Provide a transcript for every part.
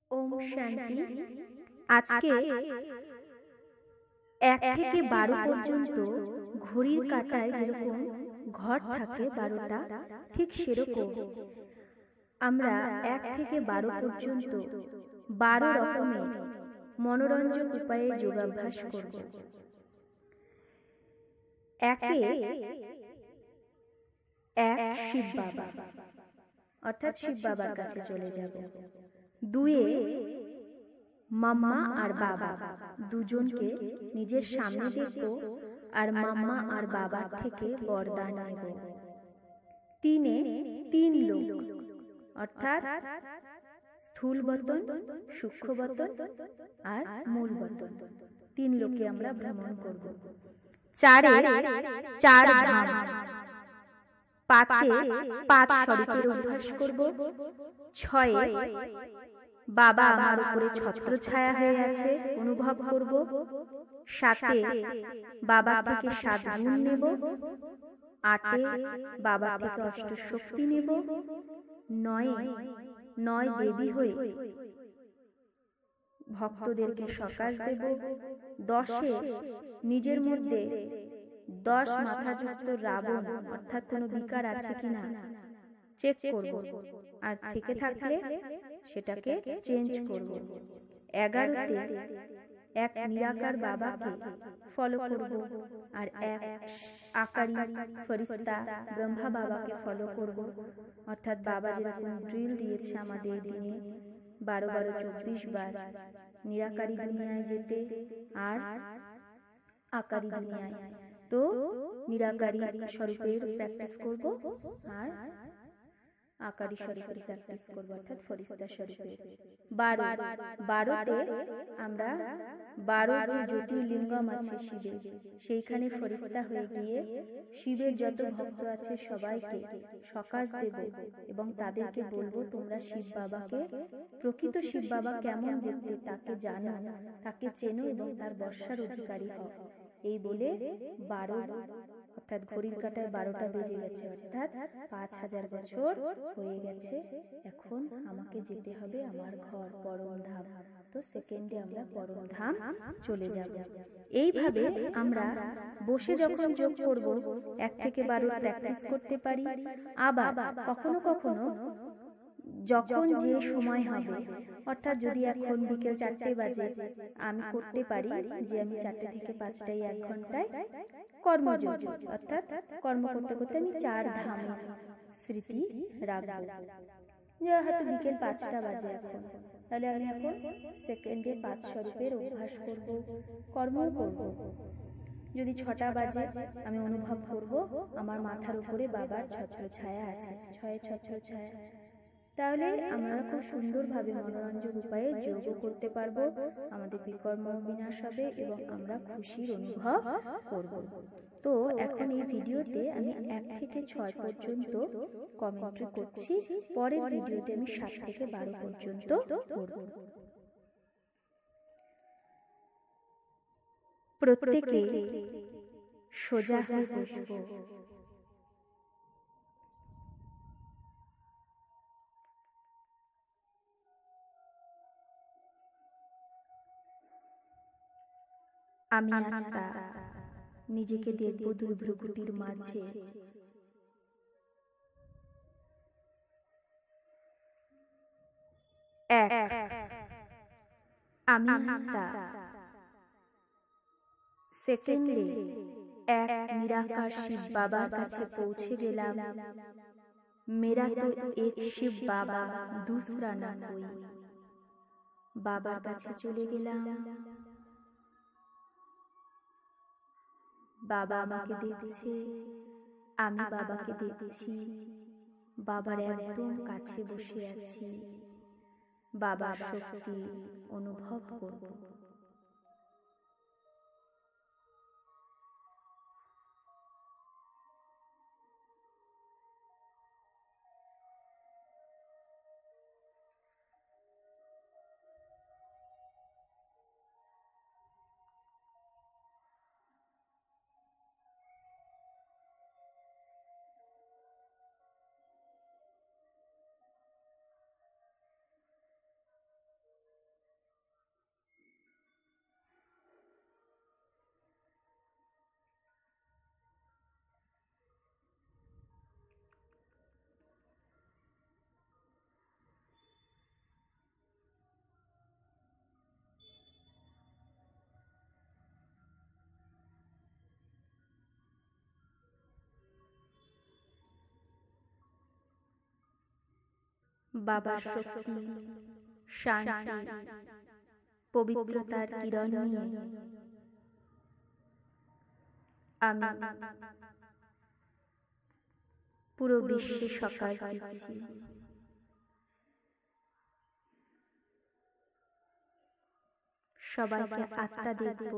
ওম শান্তি। আজকে ১ থেকে ১২ পর্যন্ত ঘড়ির কাঁটায় যেরকম ঘর থাকে ১২টা, ঠিক সেরকম আমরা ১ থেকে ১২ পর্যন্ত ১২ রকমের মনোরঞ্জক উপায়ে যোগাভ্যাস করব। একে ১ শিব বাবা, অর্থাৎ শিব বাবার কাছে চলে যাব। ২ মাম্মা আর বাবা দুজনকে নিজের সামনে দেখব আর মাম্মা আর বাবার থেকে বরদান নেব। ৩ ৩ লোক, অর্থাৎ স্থূল বতন, সূক্ষ্ম বতন আর মূল বতন, ৩ লোকে আমরা ভ্রমণ করব। ৪ ৪ ধাম, ৫ ৫ শরীরের অভ্যাস করব। ৬ বাবা আমার উপরে ছত্র ছায়া হয়ে আছে অনুভব করব। ৭ বাবা থেকে ৭ গুণ নেব। ৮ বাবা থেকে অষ্টশক্তি নেব। ৯ দেবী হয়ে ভক্তদেরকে সকাশ দেব। ১০ নিজের মধ্যে ১০ মাথাযুক্ত রাবণ অর্থাৎ কোনো বিকার আছে কিনা চেক করব, আর থেকে থাকলে সেটাকে চেঞ্জ করব। ১১ এক নিরাকার বাবাকে ফলো করব, আর এক আকারী ফরিস্তা ব্রহ্মা বাবাকে ফলো করব। অর্থাৎ বাবা যেরকম ড্রিল দিয়েছে আমাদের দিনে ১২-১২-২৪ বার নিরাকারী দুনিয়ায় যেতে আর আকারী দুনিয়ায়, তো নিরাকারী স্বরূপের প্র্যাকটিস করব আর আকারী স্বরূপের প্র্যাকটিস করব, অর্থাৎ ফরিস্তা স্বরূপের। ১২তে আমরা ১২ যে জ্যোতির্লিঙ্গম আছে শিবের, সেইখানে ফরিস্তা হয়ে গিয়ে শিবের যত ভক্ত আছে সবাইকে সকাশ দেব এবং তাদেরকে বলবো তোমরা শিব বাবাকে, প্রকৃত শিব বাবা কেমন দেখতে তাকে জানো, তাকে চেনো এবং তার বর্ষার অধিকারী হও। এই বলে ১২ অর্থাৎ ঘড়ির কাঁটায় ১২টা বেজে গেছে, অর্থাৎ ৫,০০০ বছর হয়ে গেছে। এখন আমাকে যেতে হবে আমার ঘর পরমধাম। তো সেকেন্ডে আমরা পরমধাম চলে যাব। এইভাবে আমরা বসে যখন যোগ করব ১ থেকে ১২ প্র্যাকটিস করতে পারি। আবার কখনো কখনো যখন যে সময় হবে, অর্থাৎ যদি এখন বিকেল ৪টে বাজে, আমি করতে পারি যে আমি ৪টে থেকে ৫টায় ১ ঘন্টায় কর্মযোগ, অর্থাৎ কর্ম করতে করতে আমি ৪ ধামের স্মৃতি রাখবো। হয়তো বিকেল ৫টা বাজে এখন, তাহলে আমি এখন সেকেন্ডে ৫ স্বরূপের অভ্যাস করব, কর্মও করব। যদি ৬টা বাজে আমি অনুভব করব আমার মাথার উপরে বাবার ছত্র ছায়া আছে, ৬ ছত্র ছায়া, তাহলে আমরা খুব সুন্দরভাবে মনোরঞ্জক উপায়ে যোগ করতে পারবো। আমাদের বিকর্ম বিনাশ হবে এবং আমরা খুশির অনুভব করব। তো এখন এই ভিডিওতে আমি ১ থেকে ৬ পর্যন্ত কমেন্ট্রি করছি, পরের ভিডিওতে আমি ৭ থেকে ১২ পর্যন্ত করব। প্রত্যেকে সোজা হয়ে বসবো। আমি আত্মা নিজেকে দেখব দুই ভ্রুকুটির মাঝে। এক, আমি আত্মা সেকেন্ডে এক নিরাকার শিব বাবার কাছে পৌঁছে গেলাম। মেরা তো এক শিব বাবা দুসরা না কোই। বাবার কাছে চলে গেলাম, বাবা আমাকে দেখছে, আমি বাবাকে দেখছি। বাবার একদম কাছে বসে আছি, বাবার শক্তি অনুভব করব। বাবার শক্তি, শান্তি, পবিত্রতার কিরণ নিয়ে আমি পুরো বিশ্বে সকাশ দিচ্ছি। সবাইকে আত্মা দেখব,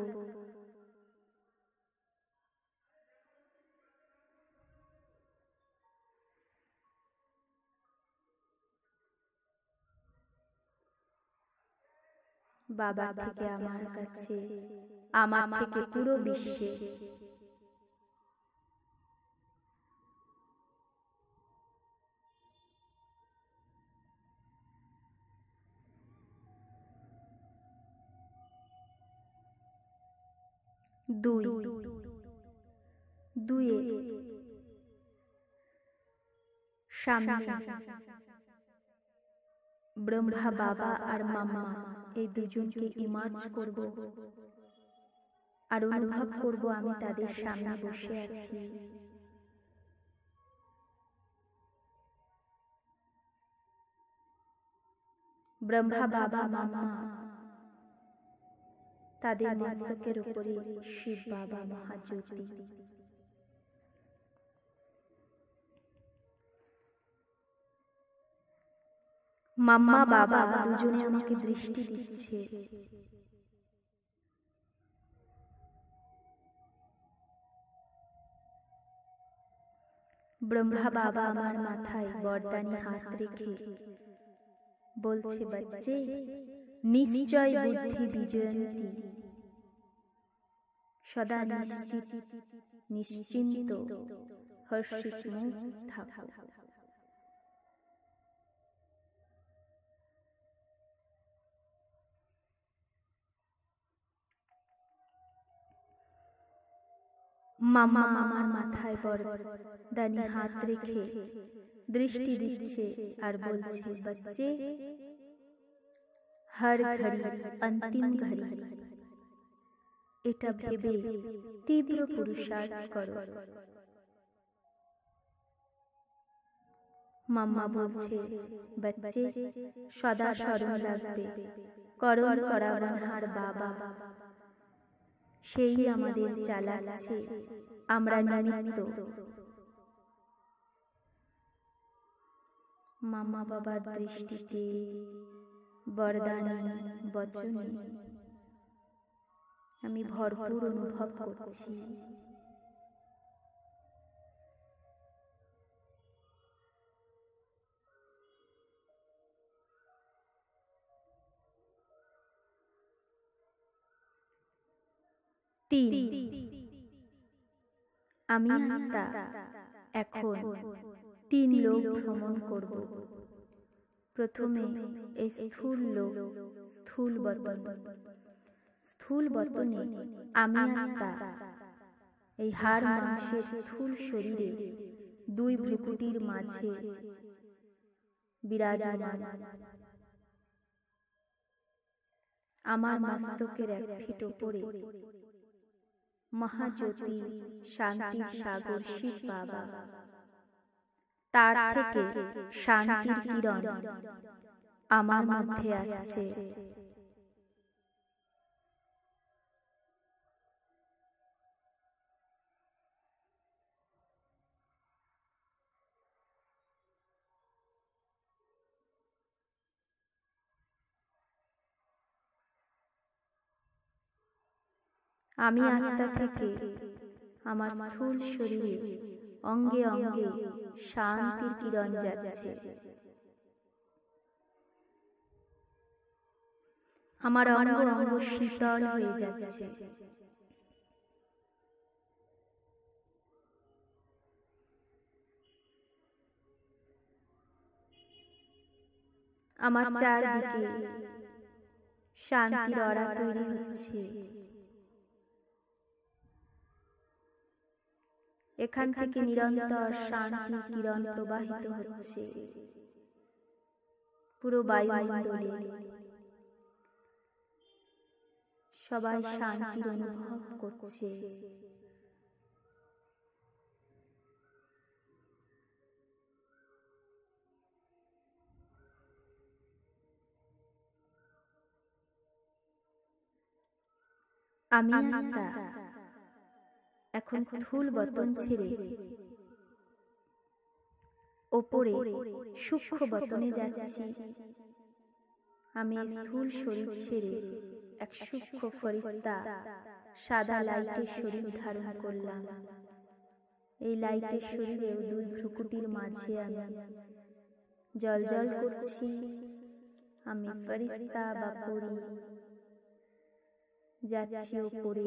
বাবা থেকে আমার কাছে, আমার থেকে পুরো বিশ্বে দুই দুয়ে সামনে ব্রহ্মা বাবা আর মামা এই দুজনকে ইমার্জ করব আর অনুভব করব আমি তাদের সামনে বসে আছি। ব্রহ্মা বাবা মামা, তাদের মস্তকের উপরে শিব বাবা মহাজ্যোতি। মাম্মা বাবা দুজনে আমাকে দৃষ্টি দিচ্ছে। ব্রহ্মা বাবা আমার মাথায় বরদানি হাত রেখে বলছে, বাচ্চে নিশ্চয় বুদ্ধি বিজয়ন্তী, সদা নিশ্চিত নিশ্চিন্ত হর্ষিত মুখ থাকো। মামা আমার মাথায় বরদানি হাত রেখে দৃষ্টি দিচ্ছে আর বলছে, বাচ্চে হর ঘড়ি অন্তিম ঘড়ি, এটা ভেবে তীব্র পুরুষার্থ করো। মাম্মা বলছে, বাচ্চে সদা স্মরণ রাখবে করণ করাবনহার বাবা, সেই আমাদের চালাচ্ছে, আমরা নিমিত্ত। মামা বাবার দৃষ্টিতে, বরদানি বচনে আমি ভরপুর অনুভব করছি। তিন, আমি আত্মা এখন তিন লোক ভ্রমণ করব। প্রথমে এই স্থূল লোক, স্থূল বতন। স্থূল বতনে আমি আত্মা এই হাড় মাংসের স্থূল শরীরে দুই ভ্রুকুটির মাঝে বিরাজমান। আমার মস্তকের এক ফিট উপরে মহাজ্যোতি শান্তির সাগর শিব বাবা, তার থেকে শান্তির কিরণ আমার মধ্যে আসছে। আমি আত্মা থেকে আমার স্থূল শরীরে অঙ্গে অঙ্গে শান্তির কিরণ যাচ্ছে। আমার অঙ্গ অঙ্গ শীতল হয়ে যাচ্ছে। আমার চারদিকে শান্তির অরা তৈরি হচ্ছে। এখান থেকে নিরন্তর শান্তির কিরণ প্রবাহিত হচ্ছে পুরো বায়ুমণ্ডলে। সবাই শান্তির অনুভব করছে। আমি আত্মা এখন স্থূল বতন ছেড়ে ওপরে সূক্ষ্ম বতনে যাচ্ছি। আমি স্থূল শরীর ছেড়ে এক সূক্ষ্ম ফেরেশতা সাদা লাইটের শরীর ধারণ করলাম। এই লাইটের শরীরেও দুই ভ্রুকুটির মাঝে আমি জ্বলজ্বল করছি। আমি ফেরেশতা বা পরী, যাচ্ছি ওপরে।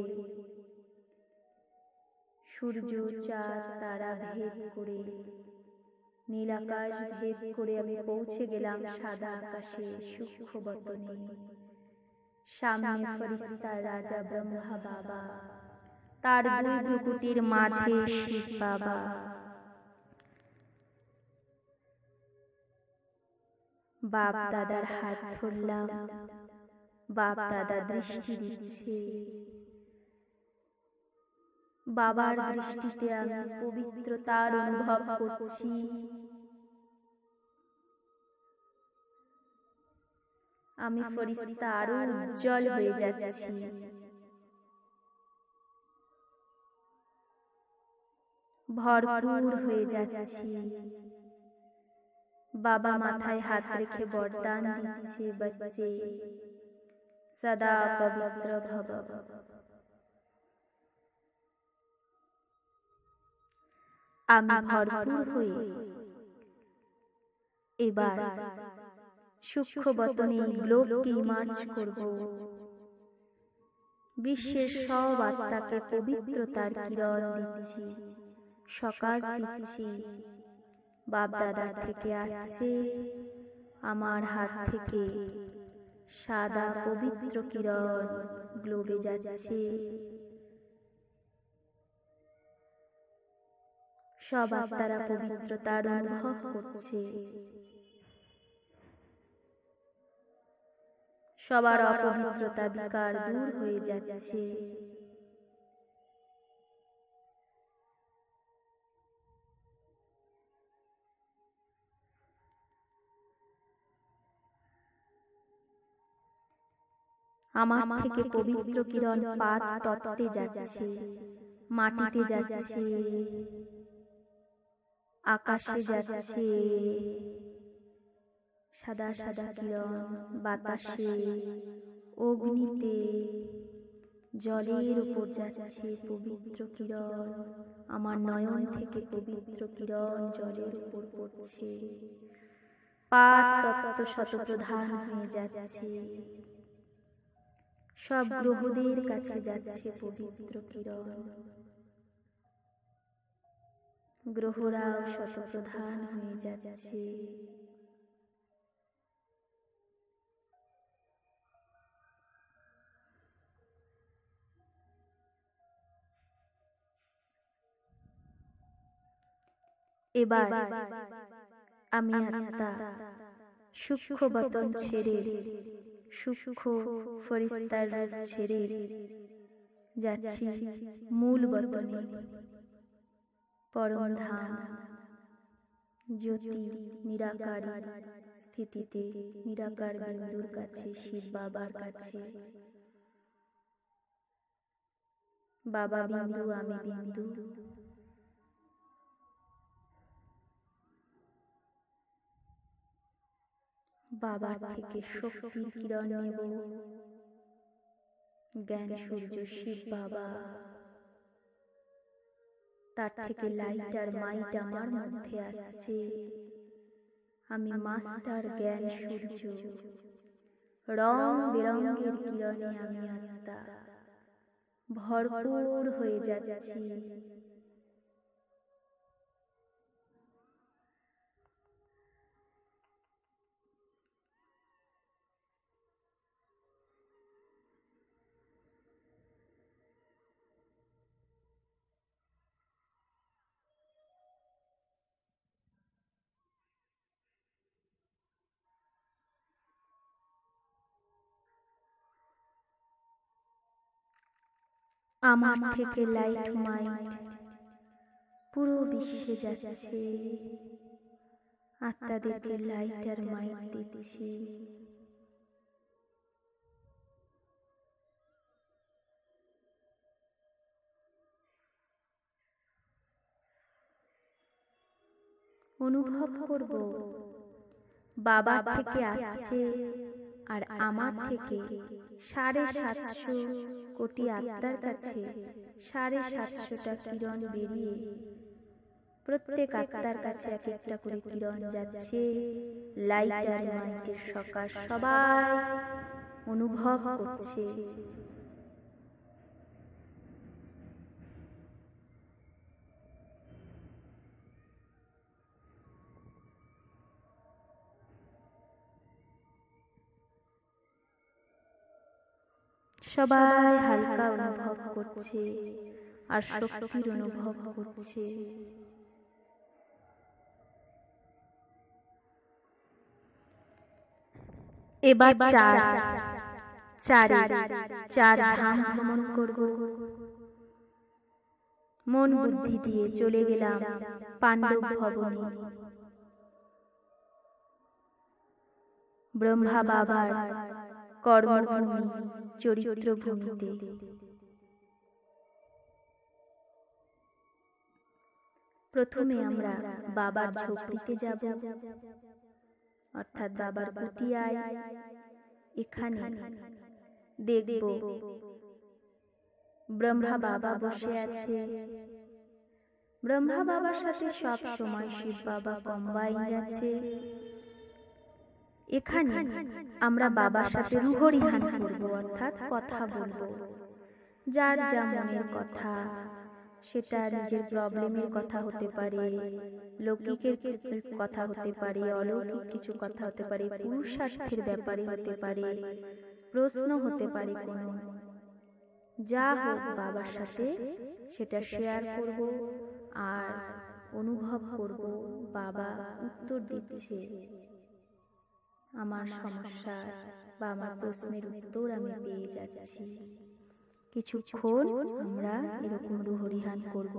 সূর্য চাঁদ তারা ভেদ করে, নীল আকাশ ভেদ করে আমি পৌঁছে গেলাম সাদা আকাশে সূক্ষ্ম বতনে। সামনে ফেরেশতার রাজা ব্রহ্মা বাবা, তার দুই ভ্রুকুটির মাঝে শিব বাবা। বাপ দাদার হাত ধরলাম, বাপ দাদা দৃষ্টি দিচ্ছে। বাবার দৃষ্টিতে আমি পবিত্রতার অনুভব করছি। আমি ফেরেশতা আরো উজ্জ্বল হয়ে যাচ্ছি। ভরপুর হয়ে যাচ্ছি। বাবা মাথায় হাত রেখে বরদান দিচ্ছে, বচ্চে সদা পবিত্র ভব। আমি ভরপুর হয়ে এবার সূক্ষ্ম বতনে গ্লোবকে ইমার্জ করব। বিশ্বের সব আত্মাকে পবিত্রতার কিরণ দিচ্ছি, সকাশ দিচ্ছি। বাপ দাদা থেকে আসছে, আমার হাত থেকে সাদা পবিত্র কিরণ গ্লোবে যাচ্ছে। সব আত্মারা পবিত্রতার অনুভব করছে। সবার অপবিত্রতা বিকার দূর হয়ে যাচ্ছে। আমার থেকে পবিত্র কিরণ 5 তত্ত্বে যাচ্ছে, মাটিতে যাচ্ছে, আকাশে যাচ্ছে। সাদা সাদা কিরণ বাতাসে, অগ্নিতে, জলের উপর যাচ্ছে পবিত্র কিরণ। আমার নয়ন থেকে পবিত্র কিরণ জলের উপর পড়ছে। 5 তত্ত্ব শতপ্রধান হয়ে যাচ্ছে। সব গ্রহদের কাছে যাচ্ছে পবিত্র কিরণ। গ্রহরাও শতপ্রধান হয়ে যাচ্ছে। এবার আমি আত্মা সূক্ষ্ম বতন ছেড়ে, সূক্ষ্ম ফেরেশতার রূপ ছেড়ে যাচ্ছি মূল বতনে, পরম ধাম, জ্যোতি নিরাকারী স্থিতিতে, নিরাকার বিন্দুর কাছে, শিব বাবার কাছে। বাবা বিন্দু, আমি বিন্দু। বাবার থেকে শক্তির কিরণ নেব। জ্ঞান সূর্য শিব বাবা, তার থেকে লাইট আর মাইট আমার মধ্যে আসছে। আমি মাস্টার জ্ঞান সূর্য, রং বেরঙের কিরণে আমি আত্মা ভরপুর হয়ে যাচ্ছি। আমার থেকে লাইট মাইট পুরো বিশ্বে যাচ্ছে। আত্মাদেরকে লাইট আর মাইট দিচ্ছি। অনুভব করব বাবার থেকে আসছে আর আমার থেকে ৭৫০ কোটি আত্মার কাছে ৭৫০টা কিরণ বেরিয়ে প্রত্যেক আত্মার কাছে এক একটা করে কিরণ যাচ্ছে। লাইটার মাইন্ডের সকাশ সবাই অনুভব করছে। সবাই হালকা অনুভব করছে আর শক্তির অনুভব করছে। এবার চার ধাম ভ্রমণ করব। মন বুদ্ধি দিয়ে চলে গেলাম পাণ্ডব ভবনে। ব্রহ্মা বাবার কর্মভূমি চরিত্র ভূমিতে। প্রথমে আমরা বাবার ঝুপড়িতে যাব, অর্থাৎ বাবার কুটিয়ায়। এখানে দেখব ব্রহ্মা বাবা বসে আছে। ব্রহ্মা বাবার সাথে সব সময় শিব বাবা কম্বাইন্ড আছে। এখানে আমরা বাবার সাথে রূঢ়রিহান করব, অর্থাৎ কথা বলবো। যার যা মনের কথা, সেটা নিজের প্রবলেমের কথা হতে পারে, লৌকিকের কিছু কথা হতে পারে, অলৌকিক কিছু কথা হতে পারে, পুরুষার্থের ব্যাপারে হতে পারে, প্রশ্ন হতে পারে কোনো। যা হোক বাবার সাথে সেটা শেয়ার করব আর অনুভব করব বাবা উত্তর দিচ্ছে। আমার সমস্যা বা আমার প্রশ্নের উত্তর আমি পেয়ে যাচ্ছি। কিছুক্ষণ আমরা এরকম রূঢ়রিহান করব।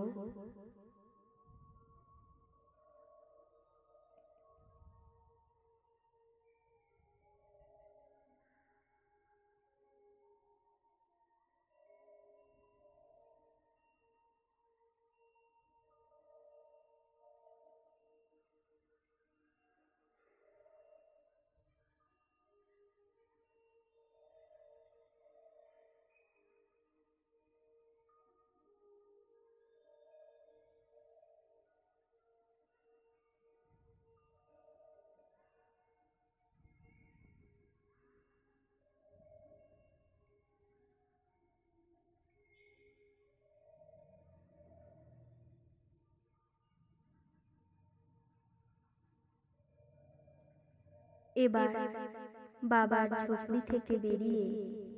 এবার বাবার ঝুপড়ি থেকে বেরিয়ে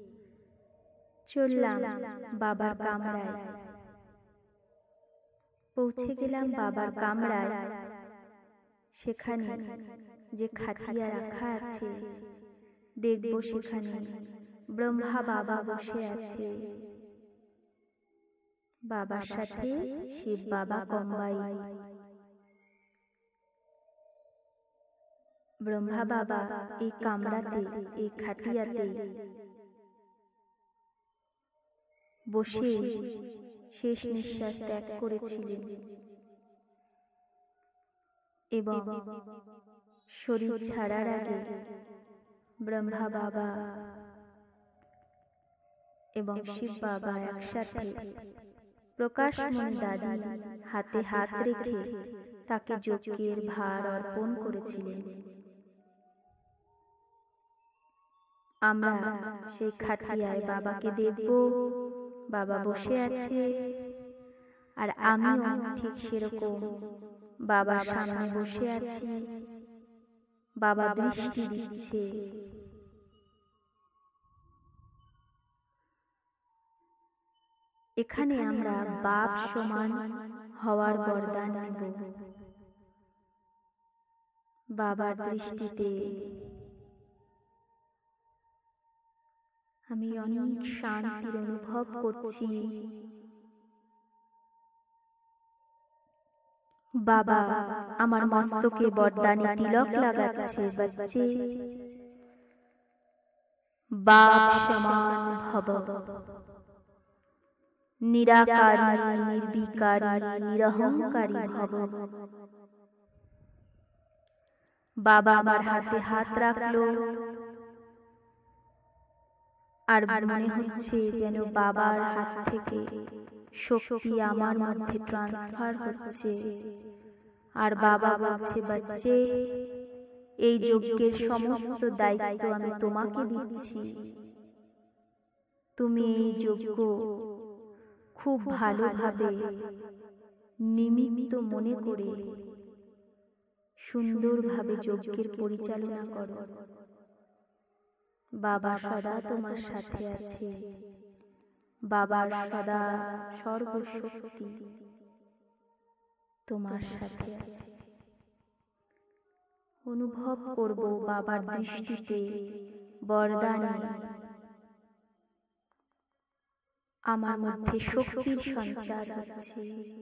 চললাম বাবার কামরায়। পৌঁছে গেলাম বাবার কামরায়। সেখানে যে খাটিয়া রাখা আছে, দেখব সেখানে ব্রহ্মা বাবা বসে আছে। বাবার সাথে শিব বাবা কম্বাইন্ড। ব্রহ্মা বাবা এই কামরাতে, এই খাটিয়াতে বসে শেষ নিঃশ্বাস ত্যাগ করেছিলেন এবং শরীর ছাড়ার আগে ব্রহ্মা বাবা এবং শিব বাবা একসাথে প্রকাশমণি দাদি হাতে হাত রেখে তাকে যজ্ঞের ভার অর্পণ করেছিলেন। আমরা সেই খাটিয়ায় বাবাকে দেখব। বাবা বসে আছে আর আমিও ঠিক সেরকম বাবার সামনে বসে আছি। বাবা দৃষ্টি দিচ্ছে। এখানে আমরা বাপ সমান হওয়ার বরদান নেব। বাবার দৃষ্টিতে আমি অনেক শান্তির অনুভব করছি। বাবা আমার মস্তকে বরদানে তিলক লাগাচ্ছে। বাচ্চে বাপ সমান ভব, নিরাকারী নির্বিকারী নিরহংকারী ভব। বাবা আমার হাতে হাত রাখলো, আর মনে হচ্ছে যেন বাবার হাত থেকে শক্তি আমার মধ্যে ট্রান্সফার হচ্ছে। আর বাবা বলছে, বাচ্চে, এই যজ্ঞের সমস্ত দায়িত্ব আমি তোমাকে দিচ্ছি। তুমি এই যজ্ঞ খুব ভালোভাবে নিমিত্ত মনে করে সুন্দরভাবে যজ্ঞের পরিচালনা করো। বাবা সদা তোমার সাথে আছে। বাবার সদা সর্বশক্তি তোমার সাথে আছে। অনুভব করব বাবার দৃষ্টিতে বরদানে আমার মধ্যে শক্তির সঞ্চার হচ্ছে।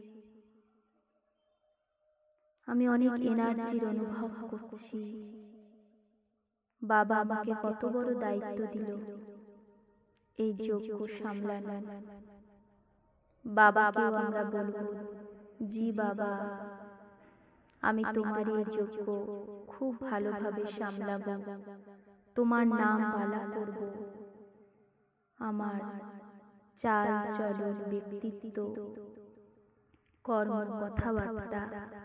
আমি অনেক এনার্জির অনুভব করছি। বাবা আমাকে কত বড় দায়িত্ব দিল এই যজ্ঞ সামলানো। বাবাকেও আমরা বলবো, জি বাবা, আমি তোমার এই যজ্ঞ খুব ভালোভাবে সামলাবো, তোমার নাম বালা করব। আমার চাল চলন, ব্যক্তিত্ব, কর্ম, কথাবার্তা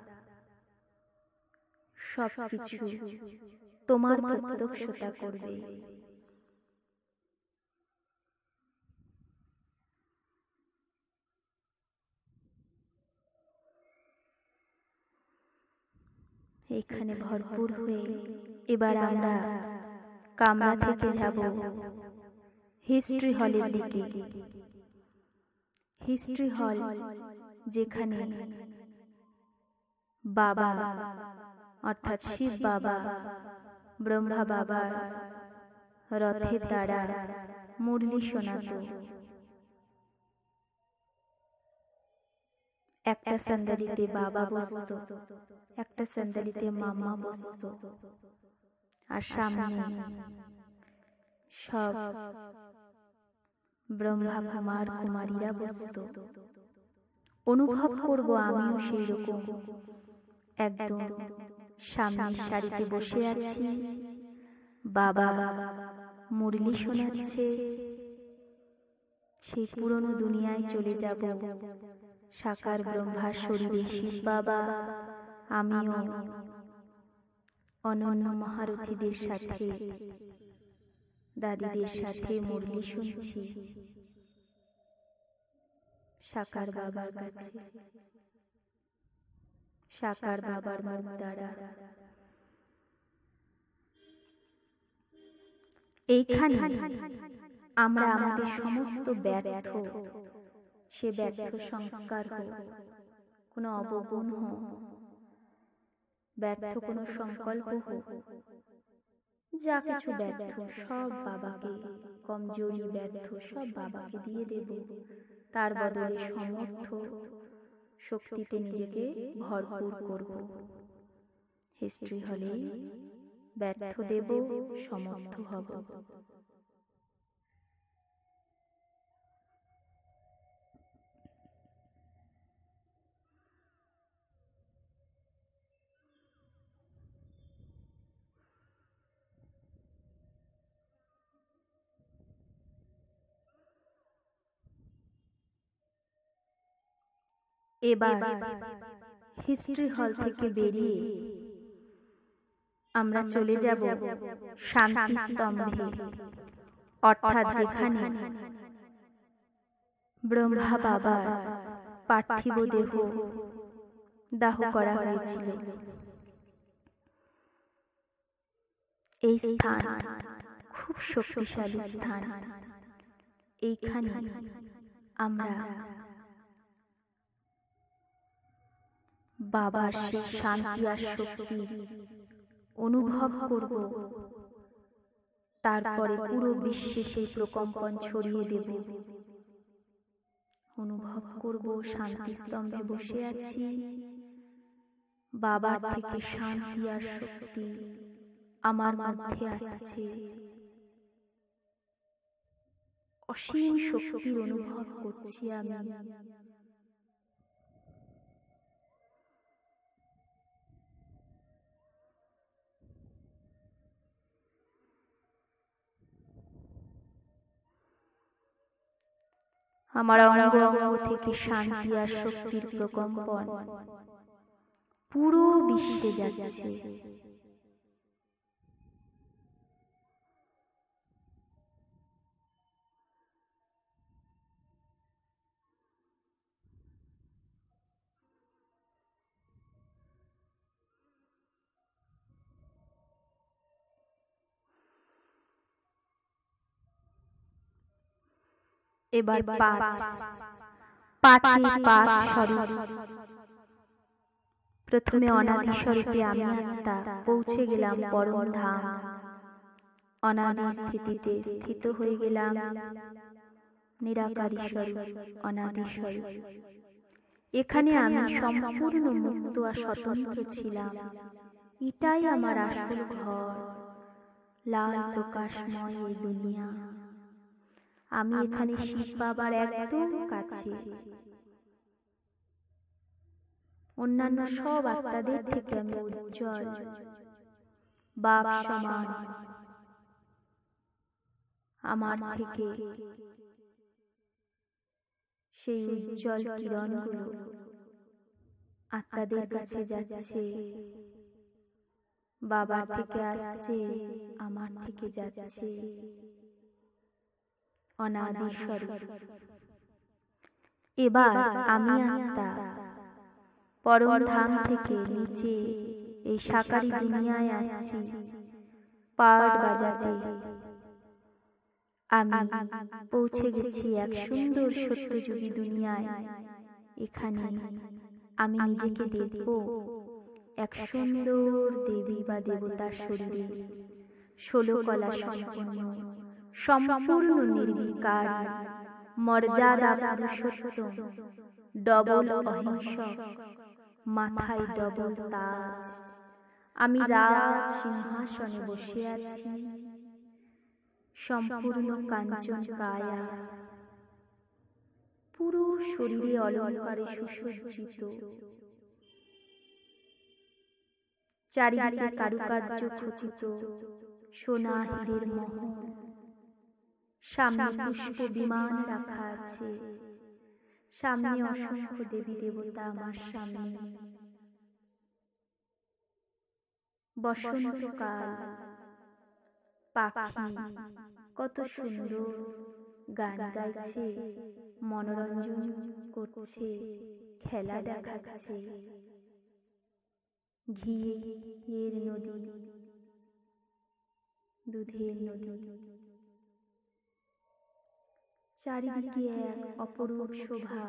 সবকিছু তোমার প্রত্যক্ষতা করবে। এখানে ভরপুর হয়ে এবার আমরা কামরা থেকে যাব হিস্ট্রি হলের দিকে। হিস্ট্রি হল, যেখানে বাবা অর্থাৎ শিব বাবা, ব্রহ্মা বাবার রথের দ্বারা মুরলি শোনাতো। একটা সন্দালিতে বাবা বসতো, একটা সন্দালিতে মাম্মা বসতো, আর সামনে সব ব্রহ্মা কুমার কুমারীরা বসতো। অনুভব করব আমিও সেই রকম একদম সামনের সারিতে বসে আছি। বাবা মুরলি শোনাচ্ছে। সেই পুরনো দুনিয়ায় চলে যাব। সাকার ব্রহ্মার শরীরে শিব বাবা, আমিও অনন্য মহারথীদের সাথে, দাদিদের সাথে মুরলি শুনছি সাকার বাবার কাছে, সাকার বাবার মুখ দ্বারা। এইখানে আমরা আমাদের সমস্ত ব্যর্থ, সে ব্যর্থ সংস্কার হোক, কোনো অবগুণ হোক, ব্যর্থ কোনো সংকল্প হোক, যা কিছু ব্যর্থ সব বাবাকে, কমজোরি ব্যর্থ সব বাবাকে দিয়ে দেব। তার বদলে সমর্থ শক্তিতে নিজেকে ভরপুর করব। হিস্ট্রি হলে ব্যর্থ দেব, সমর্থ হব। এবার হিস্ট্রি হল থেকে বেরিয়ে আমরা চলে যাব শান্তি স্তম্ভে, অর্থাৎ যেখানে ব্রহ্মা বাবার পার্থিব দেহ দাহ করা হয়েছিল। এই স্থান খুব শক্তিশালী স্থান। এইখানে আমরা বাবার সেই শান্তি আর শক্তি অনুভব করব। তারপরে পুরো বিশ্বে সেই প্রকম্পন ছড়িয়ে দেব। অনুভব করব শান্তি স্তম্ভে বসে আছি, বাবার থেকে শান্তি আর শক্তি আমার মধ্যে আসছে। অসীম শক্তির অনুভব করছি আমি। আমার অঙ্গ অঙ্গ থেকে শান্তি আর শক্তির প্রকম্পন পুরো বিশ্বে যাচ্ছে। এবার পাঁচে পাঁচ স্বরূপ। প্রথমে অনাদি স্বরূপে আমি আত্মা পৌঁছে গেলাম পরম ধাম। অনাদি স্থিতিতে স্থিত হয়ে গেলাম নিরাকারী স্বরূপ, অনাদি স্বরূপ। এখানে আমি সম্পূর্ণ মুক্ত আর স্বতন্ত্র ছিলাম। এটাই আমার আসল ঘর, লাল প্রকাশময় এই দুনিয়া। আমি এখানে শিব বাবার একদম কাছে। অন্যান্য সব আত্মাদের থেকে আমি উজ্জ্বল, বাপ সমান। আমার থেকে সেই উজ্জ্বল কিরণগুলো আত্মাদের কাছে যাচ্ছে। বাবার থেকে আসছে, আমার থেকে যাচ্ছে। অনাদি স্বরূপ। এবার আমি আত্মা পরম ধাম থেকে নিচে এই সাকারি দুনিয়ায় আসছি পার্ট বাজাতে। আমি পৌঁছে গেছি এক সুন্দর সত্যযুগী দুনিয়ায়। এখানে আমি নিজেকে দেখব এক সুন্দর দেবী বা দেবতার শরীরে, 16 কলা সম্পন্ন, সম্পূর্ণ নির্বিকার, মর্যাদা পুরুষোত্তম, ডবল অহিংসক, মাথায় ডবল তাজ। আমি রাজ সিংহাসনে বসে আছি, সম্পূর্ণ কাঞ্চন কায়া, পুরো শরীরে অলঙ্কারে সুসজ্জিত। চারিদিকে কারুকার্য খচিত সোনা হীরের মহল। সামনে পুষ্প বিমান রাখা আছে, সামনে অসংখ্য দেবী দেবতা আমার সামনে। বসন্তকাল, পাখি কত সুন্দর গান গাইছে, মনোরঞ্জন করছে, খেলা দেখাচ্ছে। ঘিয়ের নদী, দুধের নদী, চারিদিকে এক অপরূপ শোভা।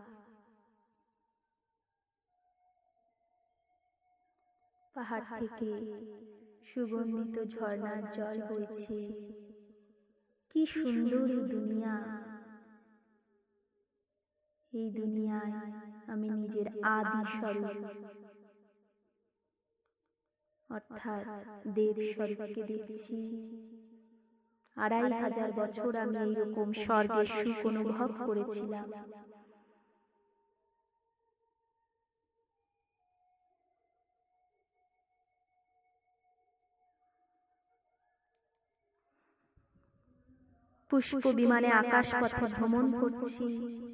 পাহাড় থেকে সুগন্ধিত ঝর্ণার জল বইছে। কি সুন্দর এই দুনিয়া! এই দুনিয়ায় আমি নিজের আদি স্বরূপ অর্থাৎ দেব স্বরূপকে দেখছি। 2500 বছর আমি এইরকম স্বর্গের সুখ অনুভব করেছিলাম। পুষ্প বিমানে আকাশ পথে ভ্রমণ করছি।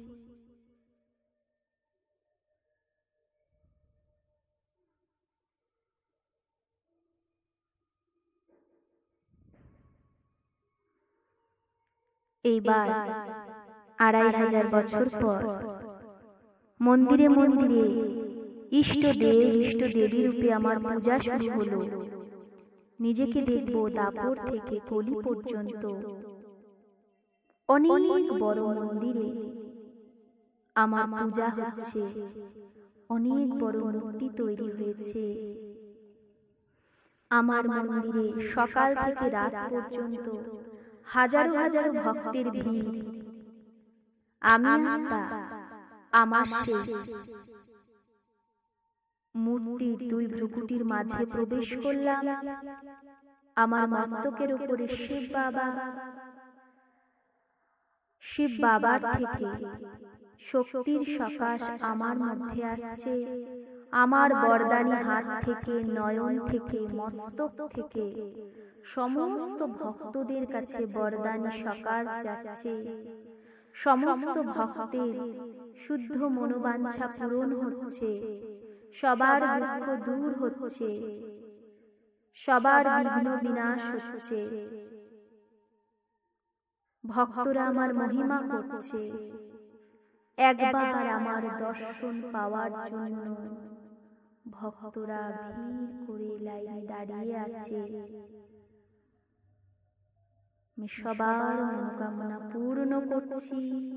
এইবার 2500 বছর পর মন্দিরে মন্দিরে ইষ্টদেব ইষ্টদেবী রূপে আমার পূজা শুরু হলো। নিজেকে দেখব দাপর থেকে কলি পর্যন্ত অনেক বড় মন্দিরে আমার পূজা হচ্ছে। অনেক বড় মূর্তি তৈরি হয়েছে আমার মন্দিরে। সকাল থেকে রাত পর্যন্ত হাজারো হাজারো ভক্তের ভিড়। আমি আত্মা আমার সেই মূর্তির 2 ভ্রুকুটির মাঝে প্রবেশ করলাম। আমার মস্তকের উপরে শিব বাবার থেকে শক্তির সকাশ আমার মধ্যে আসছে। আমার বরদানি হাত থেকে, নয়ন থেকে, মস্তক থেকে সমস্ত ভক্তদের কাছে বরদানি সকাশ যাচ্ছে। সমস্ত ভক্তের শুদ্ধ মনোবাঞ্ছা পূরণ হচ্ছে, সবার দুঃখ দূর হচ্ছে, সবার বিঘ্ন বিনাশ হচ্ছে। ভক্তরা আমার মহিমা করছে, একবার আমার দর্শন পাওয়ার জন্য ভক্তরা ভিড় করে লাইনে দাঁড়িয়ে আছে। আমি সবার মনোকামনা পূর্ণ করছি।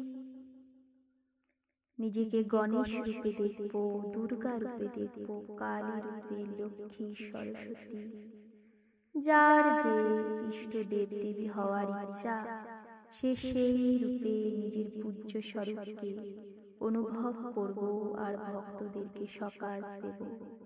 নিজেকে গণেশ রূপে দেখব, দুর্গা রূপে দেখব, কালী রূপে, লক্ষ্মী, সরস্বতী, যার যে ইষ্ট দেব দেবী হওয়ার ইচ্ছা সে সেই রূপে নিজের পূজ্য স্বরূপকে অনুভব করব আর ভক্তদেরকে সকাশ দেব।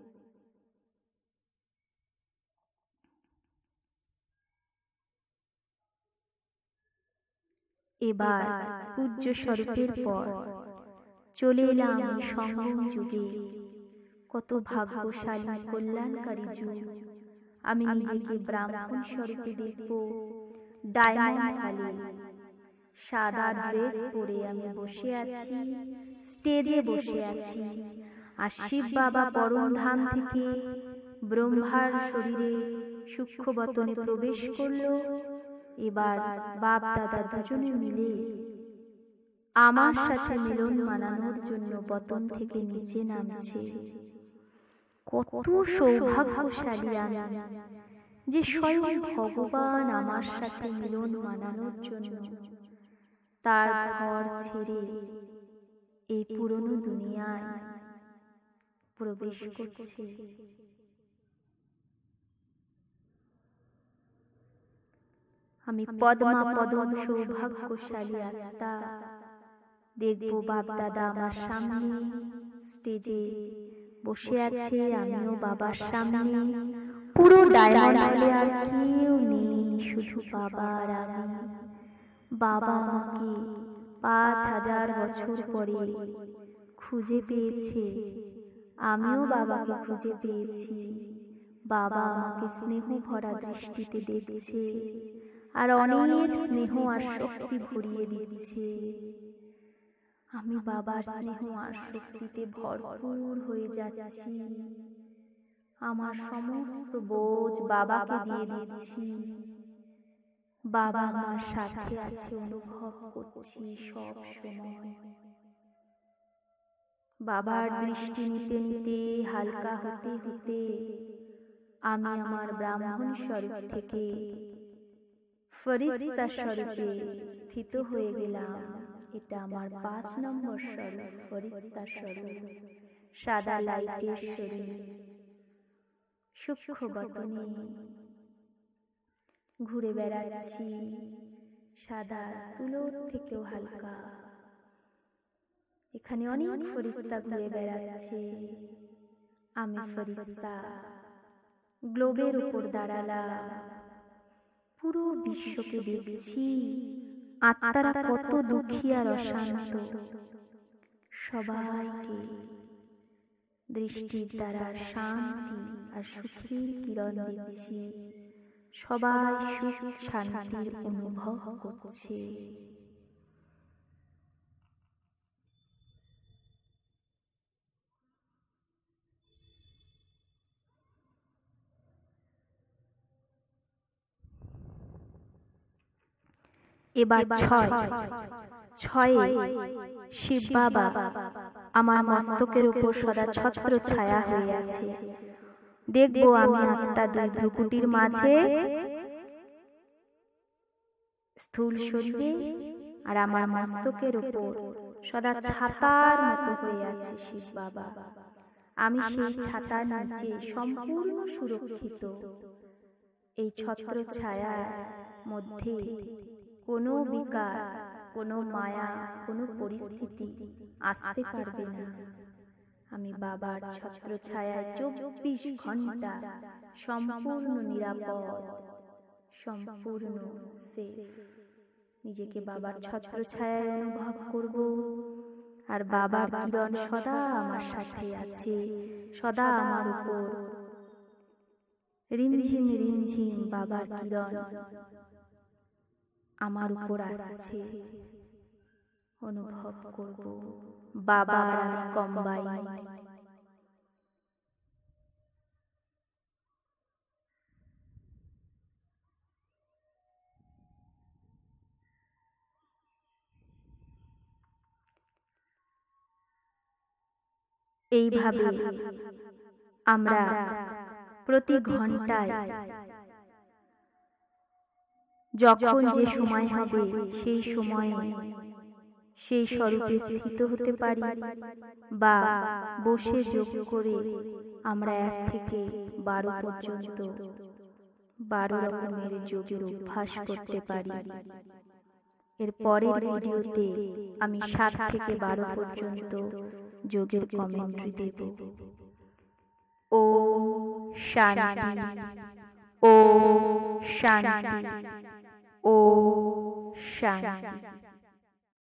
এবার পূজ্য স্বরূপের পর চলে এলাম সঙ্গম যুগে। কত ভাগ্যশালী কল্যাণকারী যুগ। আমি নিজেকে ব্রাহ্মণ স্বরূপে দেখব। ডায়মন্ড হালে সাদা ড্রেস পরে আমি বসে আছি, স্টেজে বসে আছি। আর শিব বাবা পরমধাম থেকে ব্রহ্মার শরীরে সূক্ষ্ম বতনে প্রবেশ করলো। এবার বাপ দাদা দুজনে মিলে আমার সাথে মিলন মানানোর জন্য বতন থেকে নিচে নামছে। কত সৌভাগ্যশালী আমি যে স্বয়ং ভগবান আমার সাথে মিলন মানানোর জন্য তার ঘর ছেড়ে এই পুরনো দুনিয়ায় প্রবেশ করছে। আমি পদ্মা পদম সৌভাগ্যশালী আত্মা। দেখব বাপ দাদা আমার সামনে স্টেজে বসে আছে, আমিও বাবার সামনে। পুরো ডায়মন্ড হালে আর কেউ নেই, শুধু বাবা আর আমি। বাবা আমাকে 5000 বছর পরে খুঁজে পেয়েছে, আমিও বাবাকে খুঁজে পেয়েছি। বাবা আমাকে স্নেহ ভরা দৃষ্টিতে দেখছে আর অনেক স্নেহ আর শক্তি ভরিয়ে দিচ্ছে। আমি বাবার স্নেহ আর শক্তিতে ভরপুর হয়ে যাচ্ছি। আমার সমস্ত বোঝ বাবাকে দিয়ে দিচ্ছি। বাবা আমার সাথে আছে অনুভব করছি সব সময়। বাবার দৃষ্টি নিতে নিতে, হালকা হতে হতে আমি আমার ব্রাহ্মণ স্বরূপ থেকে ফরিস্তা স্বরূপে স্থিত হয়ে গেলাম। এটা আমার 5 নম্বর স্বরূপ, ফরিস্তা স্বরূপ। সাদা লাইটের শরীর, সূক্ষ্ম বতনে ঘুরে বেড়াচ্ছি। সাদা তুলোর থেকেও হালকা। এখানে অনেক ফরিস্তা ঘুরে বেড়াচ্ছে। আমি ফরিস্তা গ্লোবের উপর দাঁড়ালাম। পুরো বিশ্বকে দেখছি। আত্মারা কত দুঃখী আর অশান্ত, সবাইকে দৃষ্টির দ্বারা শান্তি আর সুখের কিরণ দিচ্ছি। সবাই সুখ শান্তির অনুভব করছে। এবার 6 শিব বাবা আমার মস্তকের উপর সদা ছত্র ছায়া হয়ে আছে। দেখব আমি আত্মা দুই ভ্রুকুটির মাঝে স্থূল শরীরে, আর আমার মস্তকের উপর সদা ছাতার মতো হয়ে আছে শিব বাবা। আমি সেই ছাতার নিচে সম্পূর্ণ সুরক্ষিত। এই ছত্র ছায়ার মধ্যে কোনো বিকার, কোনো মায়া, কোনো পরিস্থিতি আসতে পারবে না। আমি বাবার ছত্র ছায়ায় 24 ঘন্টা সম্পূর্ণ নিরাপদ, সম্পূর্ণ সেফ। নিজেকে বাবার ছত্র ছায়ায় অনুভব করব। আর বাবার কিরণ সদা আমার সাথে আছে, সদা আমার উপর রিমঝিম রিমঝিম বাবার কিরণ আমার উপর আসছে। অনুভব করব বাবা আর আমি কম্বাইন। এইভাবে আমরা প্রতি ঘন্টায় যখন যে সময় হবে সেই সময়ে সেই স্বরূপে স্থিত হতে পারি, বা বসে যোগ করে আমরা 1 থেকে 12 পর্যন্ত 12 রকমের যোগের অভ্যাস করতে পারি। এর পরের ভিডিওতে আমি 7 থেকে 12 পর্যন্ত যোগের কমেন্ট্রি দেব। ওম শান্তি, ওম শান্তি, ওম শান্তি।